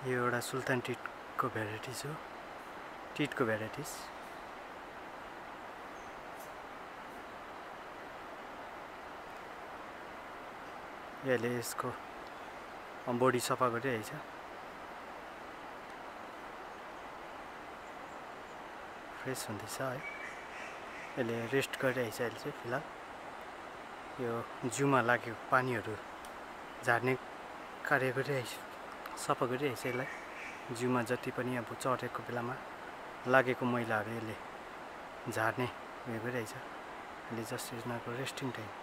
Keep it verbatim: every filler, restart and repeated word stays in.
यो एउटा सुल्तान टिटको भेराइटिज हो, टिटको भेराइटिज। यसले यसको बडी सफा गरिरहेछ। फ्रेस हुँदैछ है। यसले रेस्ट गरिरहेछ अहिले चाहिँ फिलहाल। यो जिउमा लागेको पानीहरू झार्ने कार्य गरिरहेछ, सफा गरिरहेछ यसलाई। जिउमा जति पनि अब चढेको बेलामा लागेको मैलाहरू यसले झार्ने उयो गरिरहेछ। अहिले जस्ट यिनीहरूको रेस्टिङ टाइम।